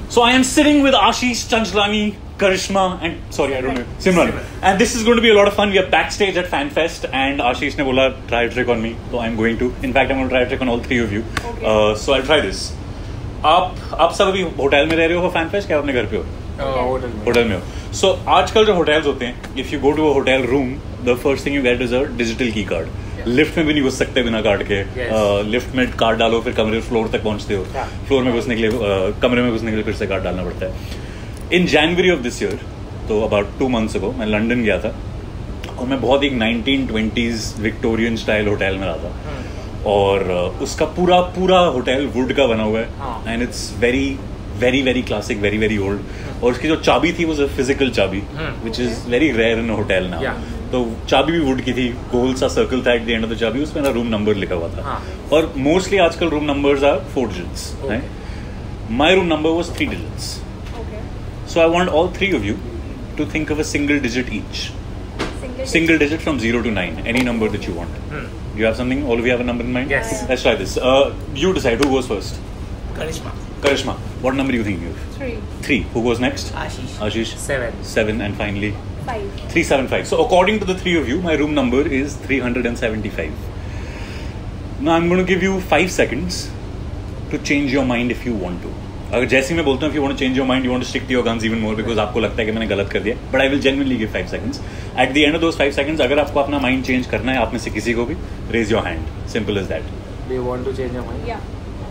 So I am sitting with Ashish Chanchlani, Karishma, and sorry, I don't know, Simran. And this is going to be a lot of fun. We are backstage at FanFest, and Ashish ne bola try a trick on me, so I'm going to. In fact, I'm going to try a trick on all three of you. Okay. So I'll try this. आप सब अभी hotel में रह रहे हो fan fest क्या अपने घर पे हो? होटल में हो. So आजकल जो होटल्स होते हैं, if you go to a hotel room, the first thing you get is a digital key card. Lift में भी नहीं घुस सकते बिना कार्ड के. लिफ्ट में कार्ड डालो, फिर कमरे फ्लोर तक पहुंचते हो. फ्लोर में घुसने के लिए कमरे में घुसने के लिए फिर से कार्ड डालना पड़ता है. In January of this year, तो अबाउट 2 months ago, मैं लंदन गया था और मैं बहुत एक 1920s विक्टोरियन स्टाइल होटल में रहा था. और उसका पूरा होटल वुड का बना हुआ है and it's very very very classic, very very old. और उसकी जो चाबी थी वो फिजिकल चाबी which is very rare in hotel now. तो चाबी भी वुड की थी, गोल सा सर्कल था at the end of the चाबी, उसमें ना रूम नंबर लिखा हुआ था. और मोस्टली आजकल room numbers are 4 digits. My room number was 3 digits. So I want all three of you to think of a single digit each. Single digit from 0 to 9. Any number that you want. You have something? All of you have a number in mind? Yes. Let's try this. You decide who goes first. Karishma. What number are you thinking of? 3. 3. Who goes next? Ashish. 7. 7. And finally? 5. 375. So according to the three of you, my room number is 375. Now I'm going to give you 5 seconds to change your mind if you want to. अगर जैसे मैं बोलता हूँ, if you want to change your mind, you want to stick to your guns even more because आपको लगता है कि मैंने गलत कर दिया. But I will genuinely give 5 seconds. At the end of those 5 seconds, अगर आपको अपना mind change करना है, आप में से किसी को भी, raise your hand. Simple as that. Do you want to change your mind? Yeah.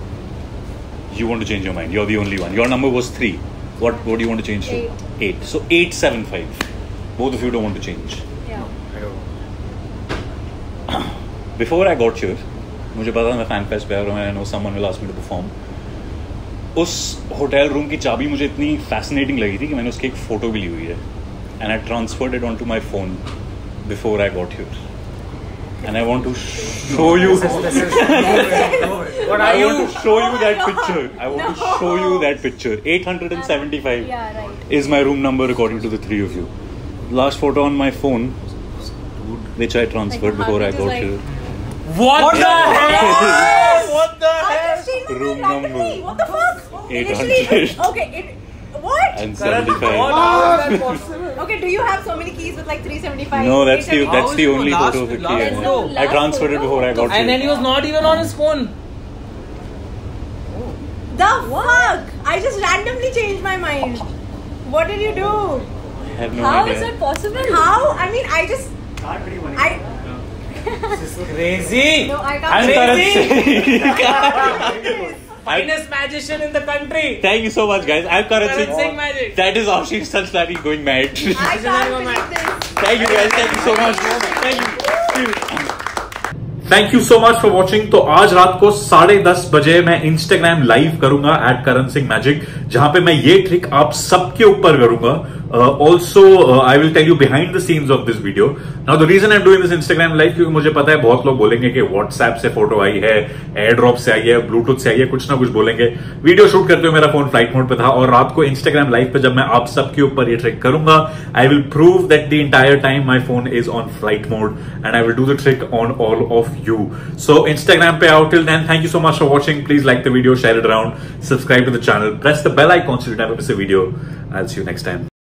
You want to change your mind. You're the only one. Your number was 3. What do you want to change to? 8. So 875. Both of you don't want to change. Yeah. I don't know. Before I got here, मुझे पता था मैं fan fest पे आया और I know someone will ask me to perform. उस hotel room की चाबी मुझे इतनी फैसिनेटिंग लगी थी कि मैंने उसकी एक फोटो भी ली हुई है. And I transferred it onto my phone before I got here. And I want to show you What are you? I want to show you that picture. I want to show you that picture. 875 Yeah, right. is my room number according to the three of you. Last photo on my phone, which I transferred before I got here. What the hell? What the hell? Room number. What the fuck? 800. Okay, what? And 75. How is that possible? Okay, do you have so many keys with like 375? No, that's the only last- photo of the last key. photo. I transferred it before I got And then here. he was not even on his phone. The fuck? I just randomly changed my mind. What did you do? I have no How idea. is it possible? How? I mean, I just. This is crazy. No, I I'm can't. Karan Singh. Finest magician in the country. Thank you so much, guys. I'm Karan Karan Singh Singh. magic. That is Ashish Chanchlani going mad. I can't believe this. Thank you, guys. Thank you so much. Thank you. Thank you so much for watching. तो आज रात को 10:30 बजे मैं Instagram live करूंगा @Karan Singh Magic, जहां पे मैं ये ट्रिक आप सबके ऊपर करूंगा. Also I will tell you behind the scenes of this video. Now the reason I am doing this Instagram live, क्योंकि मुझे पता है बहुत लोग बोलेंगे कि व्हाट्सएप से फोटो आई है, एयर ड्रॉप से आई है, ब्लूटूथ से आई है, कुछ ना कुछ बोलेंगे. वीडियो शूट करते हुए मेरा फोन फ्लाइट मोड पे था और रात को इंस्टाग्राम लाइव पे जब मैं आप सबके ऊपर ये ट्रिक करूंगा, I will prove that the entire time my phone is on flight mode and I will do the trick on all of you. So Instagram pe out. Till then, thank you so much for watching. Please like the video, share it around, subscribe to the channel, press the bell icon so you never miss a video. I'll see you next time.